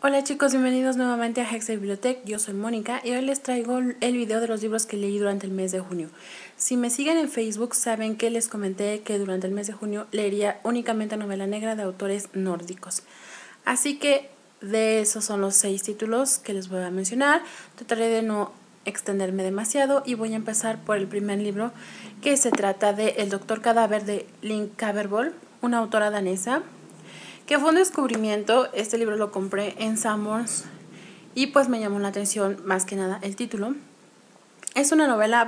Hola chicos, bienvenidos nuevamente a Hex Bibliotech. Yo soy Mónica y hoy les traigo el video de los libros que leí durante el mes de junio. Si me siguen en Facebook saben que les comenté que durante el mes de junio leería únicamente novela negra de autores nórdicos. Así que de esos son los 6 títulos que les voy a mencionar. Trataré de no extenderme demasiado y voy a empezar por el primer libro, que se trata de El Doctor Cadáver de Linn Kaaberbøl, una autora danesa que fue un descubrimiento. Este libro lo compré en Sanborns y pues me llamó la atención más que nada el título. Es una novela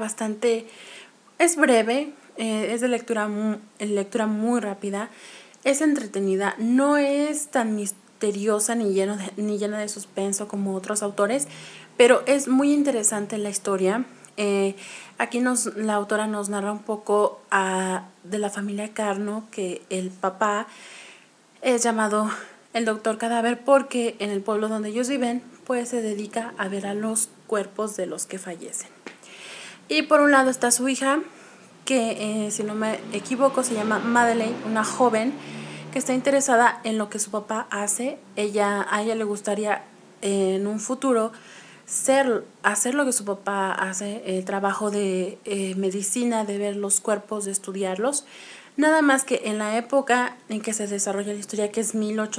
es breve, es de lectura muy rápida, es entretenida, no es tan misteriosa ni llena de suspenso como otros autores, pero es muy interesante la historia. Aquí la autora nos narra un poco de la familia Carno, que el papá es llamado el Doctor Cadáver porque en el pueblo donde ellos viven pues se dedica a ver a los cuerpos de los que fallecen. Y por un lado está su hija, que si no me equivoco se llama Madeleine, una joven que está interesada en lo que su papá hace. A ella le gustaría en un futuro hacer lo que su papá hace, el trabajo de medicina, de ver los cuerpos, de estudiarlos. Nada más que en la época en que se desarrolla la historia, que es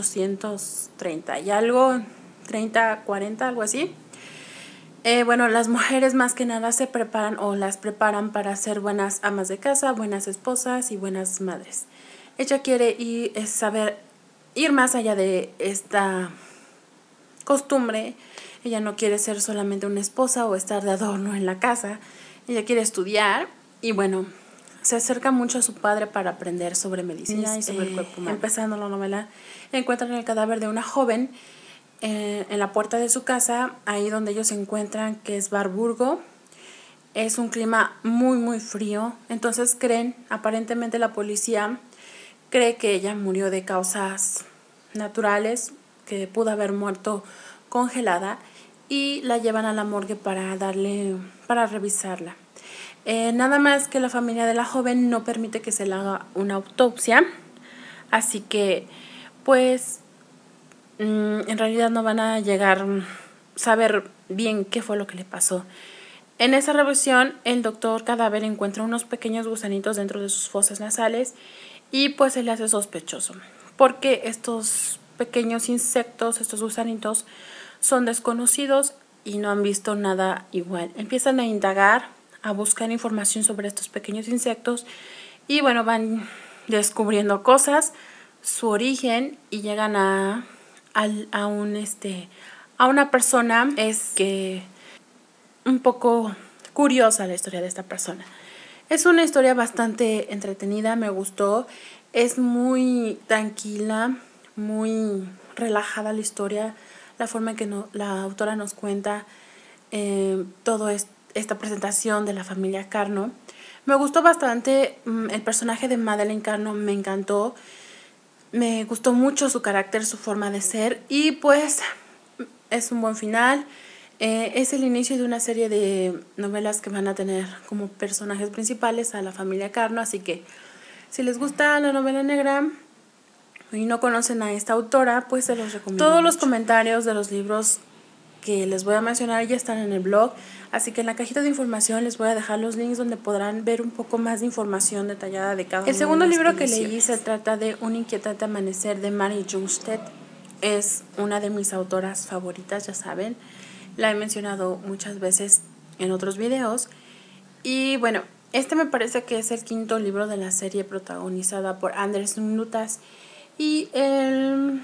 1830 y algo, 30, 40, algo así. Bueno, las mujeres más que nada se preparan o las preparan para ser buenas amas de casa, buenas esposas y buenas madres. Ella quiere ir más allá de esta costumbre. Ella no quiere ser solamente una esposa o estar de adorno en la casa. Ella quiere estudiar y bueno, se acerca mucho a su padre para aprender sobre medicina y sobre el cuerpo humano. Empezando la novela, encuentran el cadáver de una joven en la puerta de su casa, ahí donde ellos se encuentran, que es Varburgo. Es un clima muy frío, entonces aparentemente la policía cree que ella murió de causas naturales, que pudo haber muerto congelada, y la llevan a la morgue para revisarla. Nada más que la familia de la joven no permite que se le haga una autopsia, así que pues en realidad no van a llegar a saber bien qué fue lo que le pasó. En esa revisión, el doctor Cadáver encuentra unos pequeños gusanitos dentro de sus fosas nasales y pues se le hace sospechoso, porque estos pequeños insectos, estos gusanitos, son desconocidos y no han visto nada igual. Empiezan a indagar, a buscar información sobre estos pequeños insectos y bueno, van descubriendo cosas, su origen, y llegan a una persona que un poco curiosa la historia de esta persona. Es una historia bastante entretenida, me gustó, es muy tranquila, muy relajada la historia, la forma en que la autora nos cuenta todo esta presentación de la familia Carno. Me gustó bastante el personaje de Madeleine Carno, me encantó. Me gustó mucho su carácter, su forma de ser, y pues es un buen final. Es el inicio de una serie de novelas que van a tener como personajes principales a la familia Carno, así que si les gusta la novela negra y no conocen a esta autora, pues se los recomiendo mucho. Los comentarios de los libros que les voy a mencionar ya están en el blog, así que en la cajita de información les voy a dejar los links donde podrán ver un poco más de información detallada de cada uno. El segundo libro que leí se trata de Un inquietante amanecer de Mary Jungstedt. Es una de mis autoras favoritas, ya saben, la he mencionado muchas veces en otros videos. Y bueno, este me parece que es el quinto libro de la serie protagonizada por Anders Nutas y el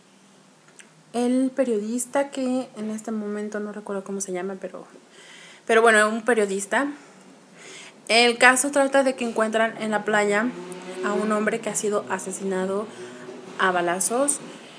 periodista, que en este momento no recuerdo cómo se llama, pero bueno, un periodista. El caso trata de que encuentran en la playa a un hombre que ha sido asesinado a balazos.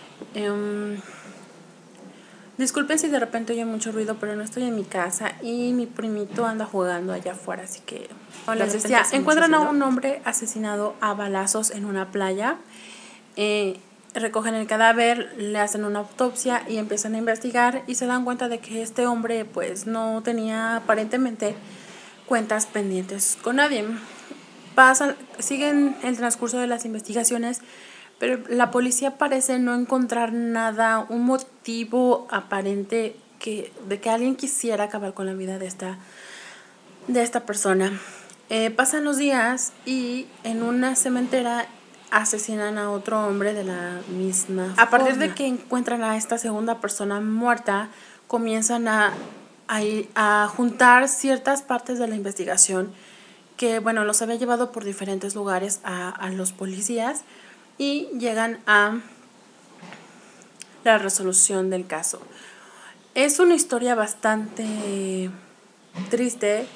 Disculpen si de repente oye mucho ruido, pero no estoy en mi casa y mi primito anda jugando allá afuera, así que les decía, encuentran a un hombre asesinado a balazos en una playa. Recogen el cadáver, le hacen una autopsia y empiezan a investigar y se dan cuenta de que este hombre pues no tenía aparentemente cuentas pendientes con nadie. Siguen el transcurso de las investigaciones, pero la policía parece no encontrar nada, un motivo aparente de que alguien quisiera acabar con la vida de esta persona. Pasan los días y en una cementera asesinan a otro hombre de la misma forma. A partir de que encuentran a esta segunda persona muerta, comienzan a juntar ciertas partes de la investigación que, bueno, los había llevado por diferentes lugares a los policías y llegan a la resolución del caso. Es una historia bastante triste,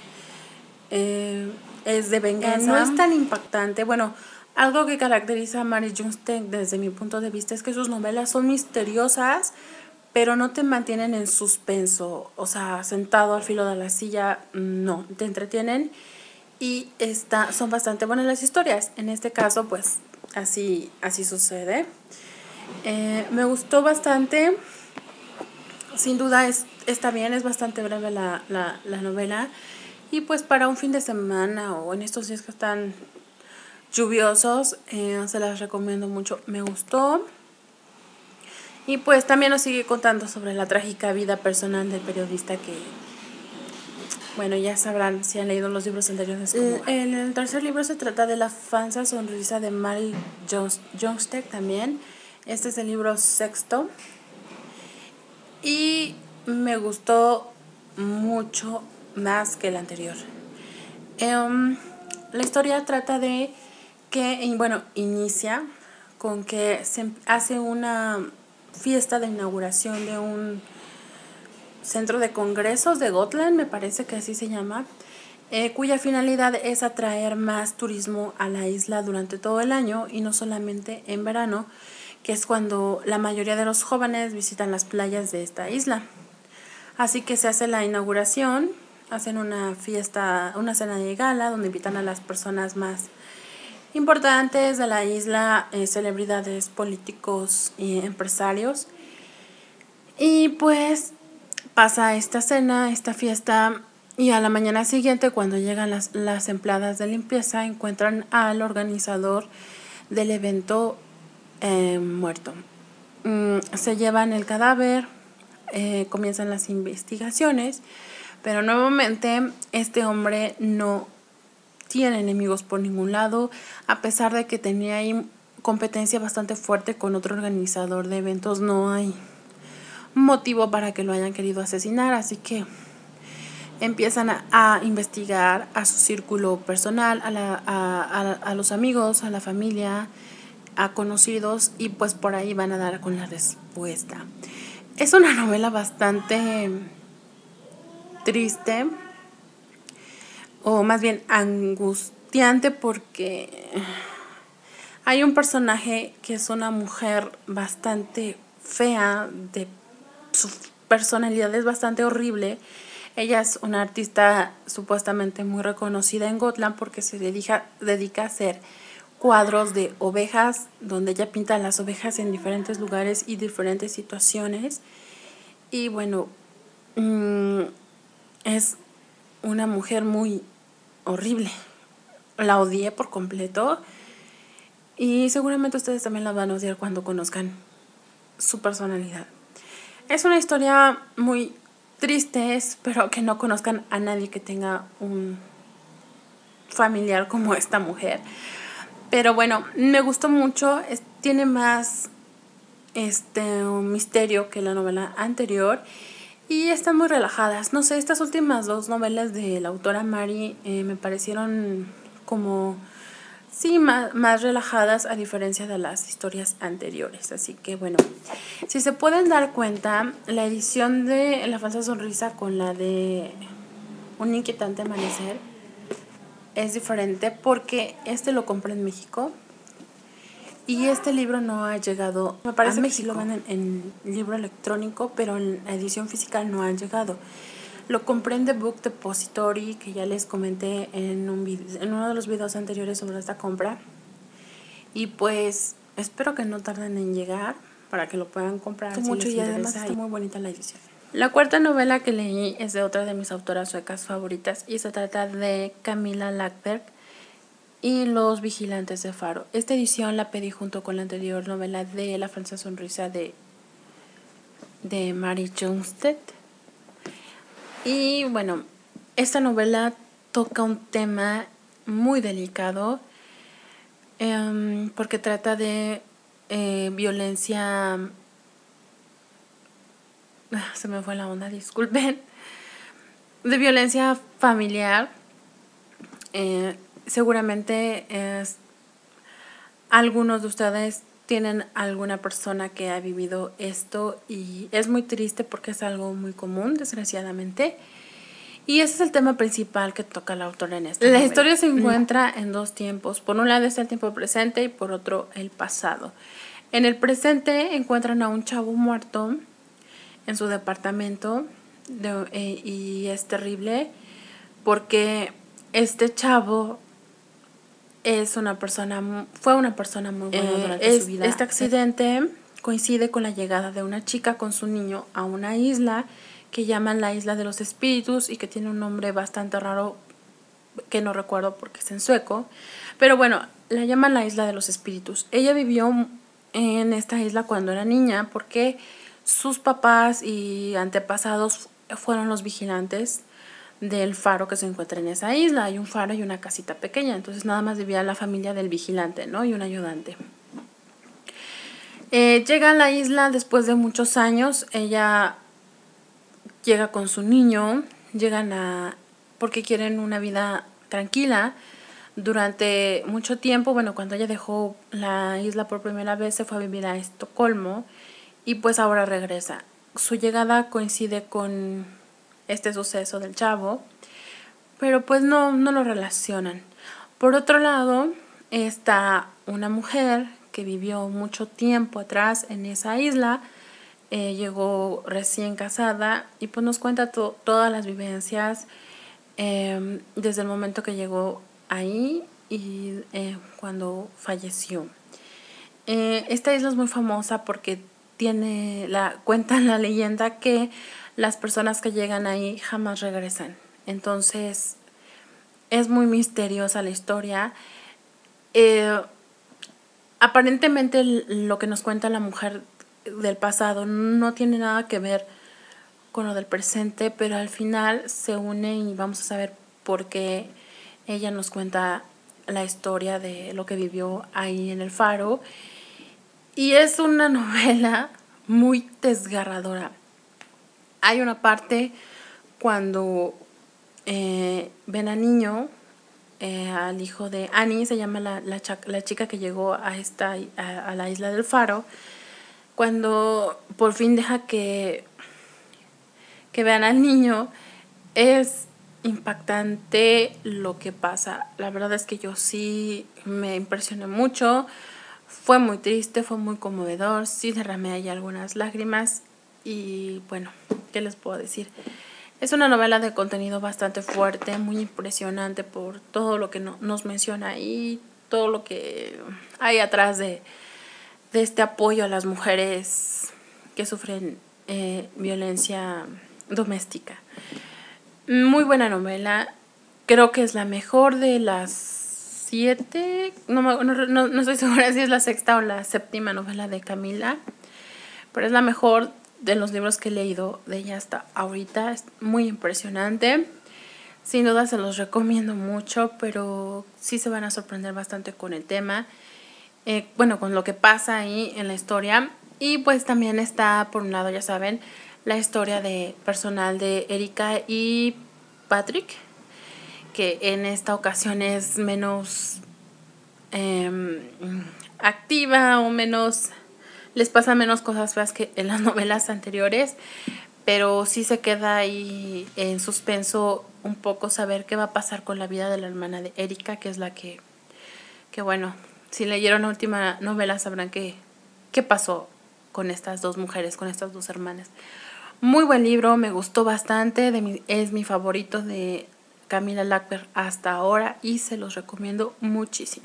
es de venganza. No es tan impactante. Bueno, algo que caracteriza a Mary Junstein desde mi punto de vista es que sus novelas son misteriosas, pero no te mantienen en suspenso, o sea, sentado al filo de la silla, no, te entretienen y son bastante buenas las historias. En este caso, pues, así sucede. Me gustó bastante, sin duda está bien, es bastante breve la novela, y pues para un fin de semana o en estos días que están lluviosos, se las recomiendo mucho, me gustó. Y pues también nos sigue contando sobre la trágica vida personal del periodista que, bueno, ya sabrán si han leído los libros anteriores. En el tercer libro se trata de la falsa sonrisa de Mary Junstein también. Este es el libro sexto. Y me gustó mucho más que el anterior. La historia trata de que, bueno, inicia con que se hace una fiesta de inauguración de un centro de congresos de Gotland, me parece que así se llama, cuya finalidad es atraer más turismo a la isla durante todo el año y no solamente en verano, que es cuando la mayoría de los jóvenes visitan las playas de esta isla. Así que se hace la inauguración, hacen una fiesta, una cena de gala donde invitan a las personas más importantes de la isla, celebridades, políticos y empresarios. Y pues pasa esta cena, esta fiesta, y a la mañana siguiente, cuando llegan las empleadas de limpieza, encuentran al organizador del evento muerto. Se llevan el cadáver, comienzan las investigaciones, pero nuevamente este hombre no tiene enemigos por ningún lado, a pesar de que tenía ahí competencia bastante fuerte con otro organizador de eventos. No hay motivo para que lo hayan querido asesinar, así que empiezan a investigar a su círculo personal, a los amigos, a la familia, a conocidos, y pues por ahí van a dar con la respuesta. Es una novela bastante triste, o más bien angustiante, porque hay un personaje que es una mujer bastante fea, su personalidad es bastante horrible. Ella es una artista supuestamente muy reconocida en Gotland porque se dedica a hacer cuadros de ovejas, donde ella pinta las ovejas en diferentes lugares y diferentes situaciones. Y bueno, es una mujer muy horrible. La odié por completo y seguramente ustedes también la van a odiar cuando conozcan su personalidad. Es una historia muy triste, espero que no conozcan a nadie que tenga un familiar como esta mujer. Pero bueno, me gustó mucho, tiene más un misterio que la novela anterior y están muy relajadas. No sé, estas últimas dos novelas de la autora Mary me parecieron como, sí, más relajadas a diferencia de las historias anteriores. Así que bueno, si se pueden dar cuenta, la edición de La falsa sonrisa con la de Un inquietante amanecer es diferente porque lo compré en México y este libro no ha llegado, me parece a México. Que sí lo venden en libro electrónico, pero en la edición física no ha llegado. Lo compré en The Book Depository, que ya les comenté en uno de los videos anteriores sobre esta compra. Y pues espero que no tarden en llegar para que lo puedan comprar. Si mucho, y además está muy bonita la edición. La cuarta novela que leí es de otra de mis autoras suecas favoritas y se trata de Camilla Läckberg. y Los Vigilantes de Faro. Esta edición la pedí junto con la anterior novela de La falsa sonrisa de Mary Johnstead. Y bueno, esta novela toca un tema muy delicado porque trata de violencia. Se me fue la onda, disculpen. De violencia familiar. Seguramente algunos de ustedes tienen alguna persona que ha vivido esto y es muy triste porque es algo muy común, desgraciadamente. Y ese es el tema principal que toca la autora en esta novela. La historia se encuentra en dos tiempos. Por un lado está el tiempo presente y por otro el pasado. En el presente encuentran a un chavo muerto en su departamento y es terrible porque este chavo fue una persona muy buena durante su vida. Este accidente coincide con la llegada de una chica con su niño a una isla que llaman la Isla de los Espíritus y que tiene un nombre bastante raro que no recuerdo porque es en sueco, pero bueno, la llaman la Isla de los Espíritus. Ella vivió en esta isla cuando era niña porque sus papás y antepasados fueron los vigilantes del faro que se encuentra en esa isla. Hay un faro y una casita pequeña, entonces nada más vivía la familia del vigilante, ¿no? Y un ayudante. Llega a la isla después de muchos años. Ella llega con su niño, porque quieren una vida tranquila. Durante mucho tiempo, bueno, cuando ella dejó la isla por primera vez, se fue a vivir a Estocolmo y pues ahora regresa. Su llegada coincide con este suceso del chavo, pero pues no lo relacionan. Por otro lado, está una mujer que vivió mucho tiempo atrás en esa isla, llegó recién casada y pues nos cuenta todas las vivencias desde el momento que llegó ahí y cuando falleció. Esta isla es muy famosa porque cuentan la leyenda que las personas que llegan ahí jamás regresan. Entonces es muy misteriosa la historia. Aparentemente lo que nos cuenta la mujer del pasado no tiene nada que ver con lo del presente, pero al final se une y vamos a saber por qué ella nos cuenta la historia de lo que vivió ahí en el faro. Y es una novela muy desgarradora. Hay una parte cuando ven al niño, al hijo de Annie, se llama la chica que llegó a la isla del faro, cuando por fin deja que vean al niño, es impactante lo que pasa. La verdad es que yo sí me impresioné mucho, fue muy triste, fue muy conmovedor, sí derramé ahí algunas lágrimas y bueno, ¿qué les puedo decir? Es una novela de contenido bastante fuerte, muy impresionante por todo lo que nos menciona ahí, todo lo que hay atrás de este apoyo a las mujeres que sufren violencia doméstica. Muy buena novela, creo que es la mejor de las 7, no estoy segura si es la sexta o la séptima novela de Camila, pero es la mejor de los libros que he leído de ella hasta ahorita. Es muy impresionante, sin duda se los recomiendo mucho, pero sí se van a sorprender bastante con el tema, con lo que pasa ahí en la historia. Y pues también está, por un lado, ya saben, la historia personal de Erika y Patrick, que en esta ocasión es menos activa o les pasan menos cosas feas que en las novelas anteriores, pero sí se queda ahí en suspenso un poco saber qué va a pasar con la vida de la hermana de Erika, que es la que bueno, si leyeron la última novela sabrán qué pasó con estas dos mujeres, con estas dos hermanas. Muy buen libro, me gustó bastante, es mi favorito de Camila Lackberg hasta ahora y se los recomiendo muchísimo.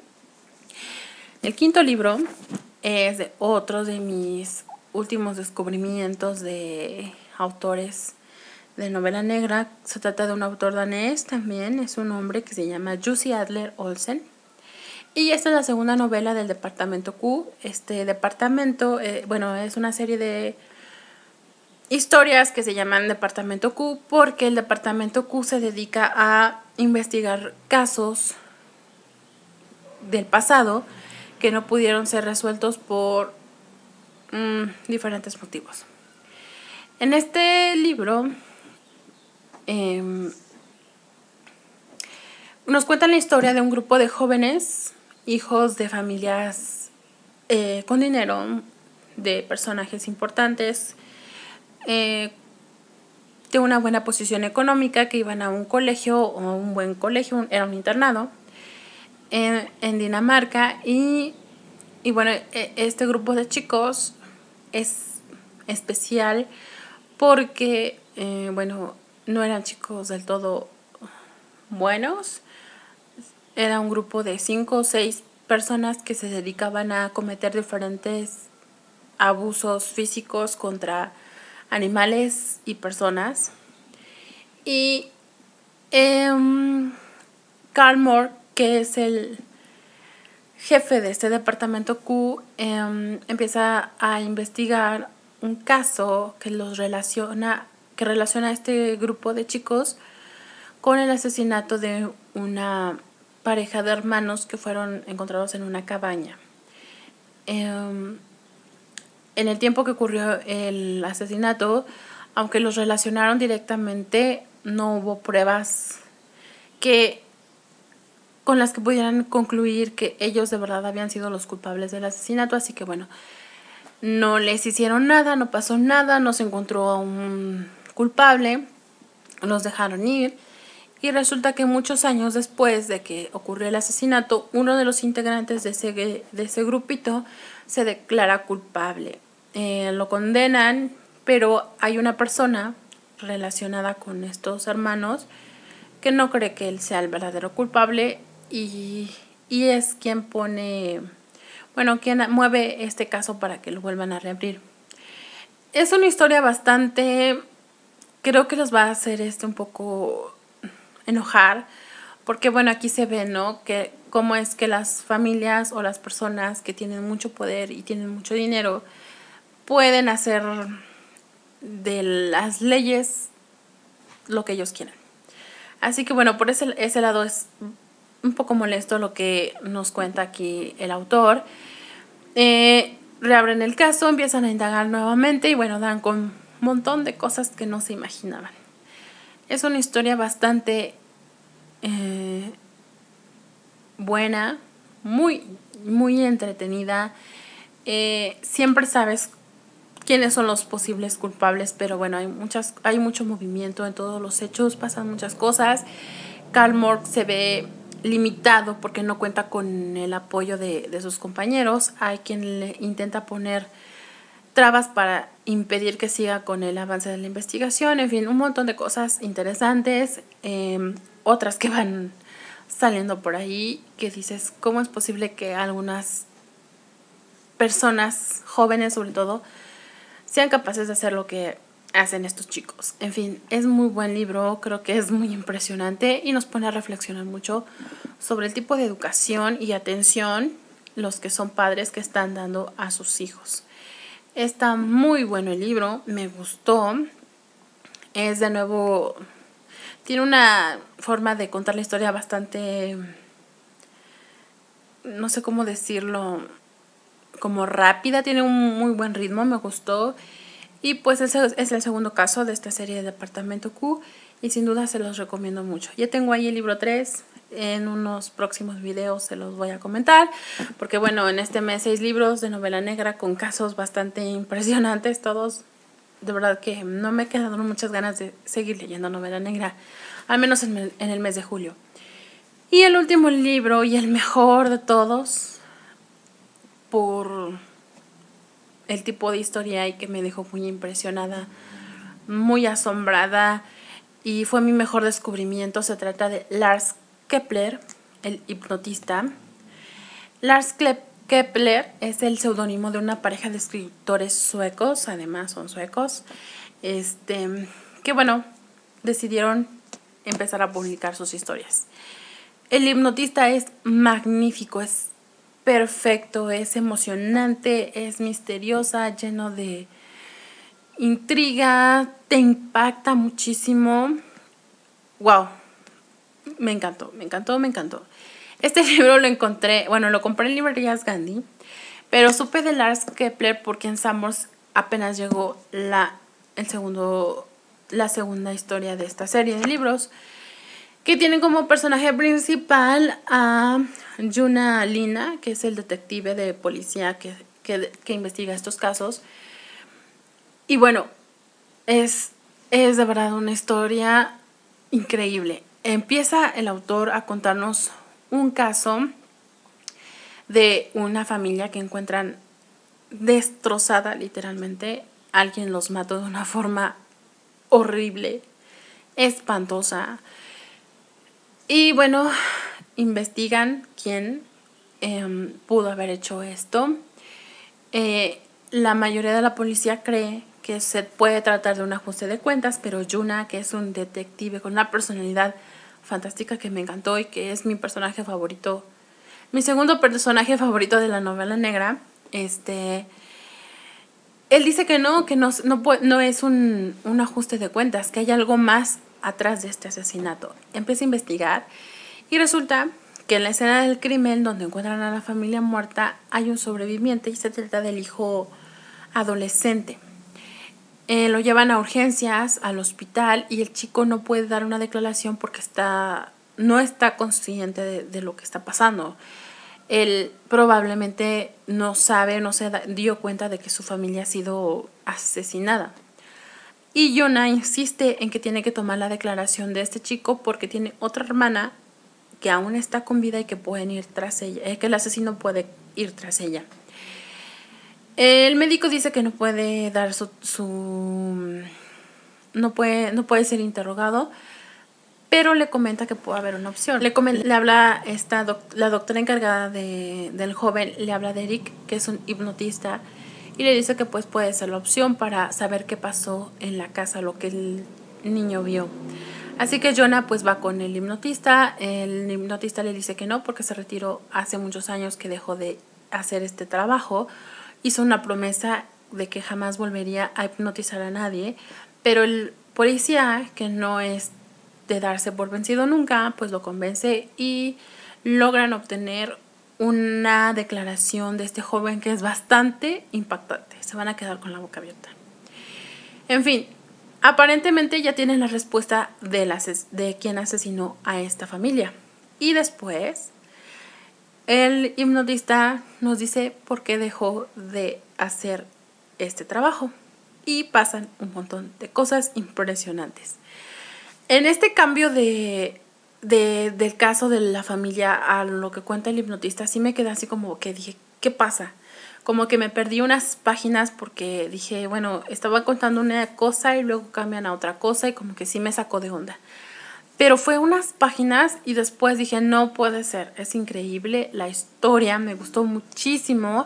El quinto libro es de otro de mis últimos descubrimientos de autores de novela negra. Se trata de un autor danés también, es un hombre que se llama Jussi Adler Olsen. Y esta es la segunda novela del Departamento Q. Este departamento, bueno, es una serie de historias que se llaman Departamento Q porque el Departamento Q se dedica a investigar casos del pasado que no pudieron ser resueltos por diferentes motivos. En este libro nos cuentan la historia de un grupo de jóvenes, hijos de familias con dinero, de personajes importantes, de una buena posición económica, que iban a un colegio, o un buen colegio, era un internado en Dinamarca. Y bueno, este grupo de chicos es especial porque, bueno, no eran chicos del todo buenos. Era un grupo de 5 o 6 personas que se dedicaban a cometer diferentes abusos físicos contra animales y personas. Y Carl Moore, que es el jefe de este departamento Q, empieza a investigar un caso que relaciona a este grupo de chicos con el asesinato de una pareja de hermanos que fueron encontrados en una cabaña. En el tiempo que ocurrió el asesinato, aunque los relacionaron directamente, no hubo pruebas con las que pudieran concluir que ellos de verdad habían sido los culpables del asesinato. Así que bueno, no les hicieron nada, no pasó nada, no se encontró a un culpable, los dejaron ir. Y resulta que muchos años después de que ocurrió el asesinato, uno de los integrantes de ese grupito se declara culpable. Lo condenan, pero hay una persona relacionada con estos hermanos que no cree que él sea el verdadero culpable y es quien quien mueve este caso para que lo vuelvan a reabrir. Es una historia bastante, creo que los va a hacer un poco enojar, porque bueno, aquí se ve, ¿no?, que cómo es que las familias o las personas que tienen mucho poder y tienen mucho dinero pueden hacer de las leyes lo que ellos quieran. Así que bueno, por ese lado es un poco molesto lo que nos cuenta aquí el autor. Reabren el caso, empiezan a indagar nuevamente y bueno, dan con un montón de cosas que no se imaginaban. Es una historia bastante buena, muy, muy entretenida. Siempre sabes quiénes son los posibles culpables, pero bueno, hay mucho movimiento en todos los hechos, pasan muchas cosas. Carl Moore se ve limitado porque no cuenta con el apoyo de sus compañeros. Hay quien le intenta poner trabas para impedir que siga con el avance de la investigación. En fin, un montón de cosas interesantes, otras que van saliendo por ahí que dices, ¿cómo es posible que algunas personas jóvenes sobre todo sean capaces de hacer lo que hacen estos chicos? En fin, es muy buen libro, creo que es muy impresionante y nos pone a reflexionar mucho sobre el tipo de educación y atención los que son padres que están dando a sus hijos. Está muy bueno el libro, me gustó. Es de nuevo, tiene una forma de contar la historia bastante, no sé cómo decirlo, como rápida, tiene un muy buen ritmo, me gustó. Y pues ese es el segundo caso de esta serie de Departamento Q y sin duda se los recomiendo mucho. Ya tengo ahí el libro 3, en unos próximos videos se los voy a comentar, porque bueno, en este mes 6 libros de novela negra con casos bastante impresionantes, todos. De verdad que no me quedaron muchas ganas de seguir leyendo novela negra, al menos en el mes de julio. Y el último libro y el mejor de todos, por el tipo de historia y que me dejó muy impresionada, muy asombrada y fue mi mejor descubrimiento, se trata de Lars Kepler, el hipnotista. Lars Kepler es el seudónimo de una pareja de escritores suecos, además son suecos, que bueno, decidieron empezar a publicar sus historias. El hipnotista es magnífico, es perfecto, es emocionante, es misteriosa, lleno de intriga, te impacta muchísimo. Wow, me encantó, me encantó, me encantó. Este libro lo encontré, bueno, lo compré en librerías Gandhi, pero supe de Lars Kepler porque en Sambors apenas llegó la segunda historia de esta serie de libros, que tienen como personaje principal a Juna Lina, que es el detective de policía que investiga estos casos. Y bueno, es de verdad una historia increíble. Empieza el autor a contarnos un caso de una familia que encuentran destrozada literalmente. Alguien los mató de una forma horrible, espantosa. Y bueno, investigan quién pudo haber hecho esto. La mayoría de la policía cree que se puede tratar de un ajuste de cuentas, pero Juna, que es un detective con una personalidad fantástica que me encantó y que es mi personaje favorito, mi segundo personaje favorito de la novela negra, él dice que no es un ajuste de cuentas, que hay algo más atrás de este asesinato. Empieza a investigar y resulta que en la escena del crimen donde encuentran a la familia muerta hay un sobreviviente y se trata del hijo adolescente. Lo llevan a urgencias al hospital y el chico no puede dar una declaración porque no está consciente de lo que está pasando. Él probablemente no sabe, no se dio cuenta de que su familia ha sido asesinada. Y Jonah insiste en que tiene que tomar la declaración de este chico porque tiene otra hermana que aún está con vida y que pueden ir tras ella, que el asesino puede ir tras ella. El médico dice que no puede dar no puede ser interrogado, pero le comenta que puede haber una opción. Le habla la doctora encargada del joven, le habla de Eric, que es un hipnotista, y le dice que pues puede ser la opción para saber qué pasó en la casa, lo que el niño vio. Así que Jonah pues va con el hipnotista le dice que no porque se retiró hace muchos años, que dejó de hacer este trabajo. Hizo una promesa de que jamás volvería a hipnotizar a nadie, pero el policía, que no es de darse por vencido nunca, pues lo convence y logran obtener una declaración de este joven que es bastante impactante. Se van a quedar con la boca abierta. En fin, aparentemente ya tienen la respuesta de quién asesinó a esta familia. Y después el hipnotista nos dice por qué dejó de hacer este trabajo. Y pasan un montón de cosas impresionantes. En este cambio del caso de la familia a lo que cuenta el hipnotista, sí me quedé así como que dije, ¿qué pasa? Como que me perdí unas páginas porque dije, bueno, estaba contando una cosa y luego cambian a otra cosa y como que sí me sacó de onda. Pero fue unas páginas y después dije, no puede ser, es increíble la historia, me gustó muchísimo.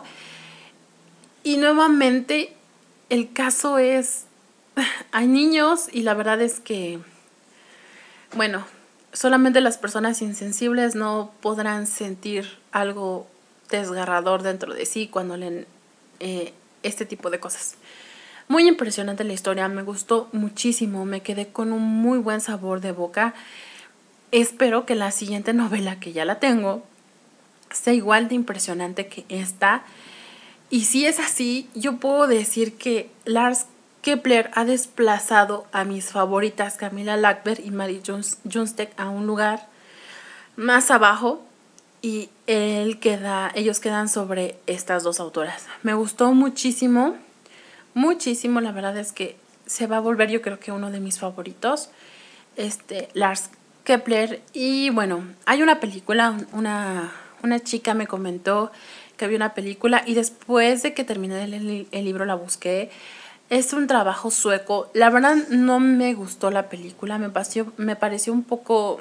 Y nuevamente el caso es, hay niños y la verdad es que, bueno, solamente las personas insensibles no podrán sentir algo desgarrador dentro de sí cuando leen este tipo de cosas. Muy impresionante la historia, me gustó muchísimo, me quedé con un muy buen sabor de boca. Espero que la siguiente novela, que ya la tengo, sea igual de impresionante que esta. Y si es así, yo puedo decir que Lars Kepler ha desplazado a mis favoritas Camilla Lackberg y Mary Junsteck a un lugar más abajo y ellos quedan sobre estas dos autoras. Me gustó muchísimo, muchísimo. La verdad es que se va a volver, yo creo que uno de mis favoritos, Lars Kepler. Y bueno, hay una película, una chica me comentó que había una película y después de que terminé el libro la busqué. Es un trabajo sueco. La verdad no me gustó la película, me pareció un poco,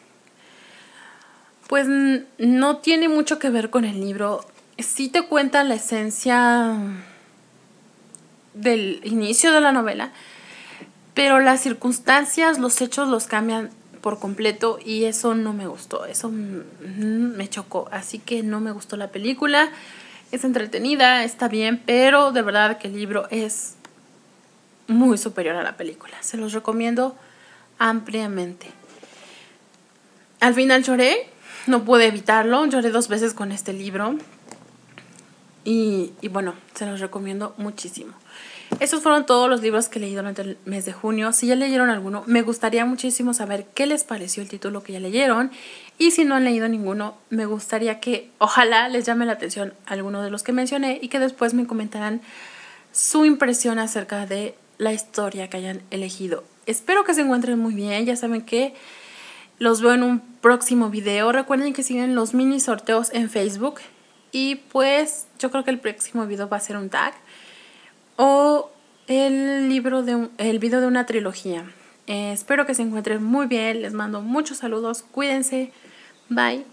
pues no tiene mucho que ver con el libro. Sí te cuenta la esencia del inicio de la novela, pero las circunstancias, los hechos los cambian por completo y eso no me gustó, eso me chocó, así que no me gustó la película. Es entretenida, está bien, pero de verdad que el libro es muy superior a la película. Se los recomiendo ampliamente. Al final lloré, no pude evitarlo, lloré 2 veces con este libro. Y bueno, se los recomiendo muchísimo. Estos fueron todos los libros que leí durante el mes de junio. Si ya leyeron alguno, me gustaría muchísimo saber qué les pareció el título que ya leyeron. Y si no han leído ninguno, me gustaría que ojalá les llame la atención alguno de los que mencioné y que después me comentaran su impresión acerca de la historia que hayan elegido. Espero que se encuentren muy bien. Ya saben que los veo en un próximo video. Recuerden que siguen los mini sorteos en Facebook. Y pues yo creo que el próximo video va a ser un tag o el video de una trilogía. Espero que se encuentren muy bien. Les mando muchos saludos. Cuídense. Bye.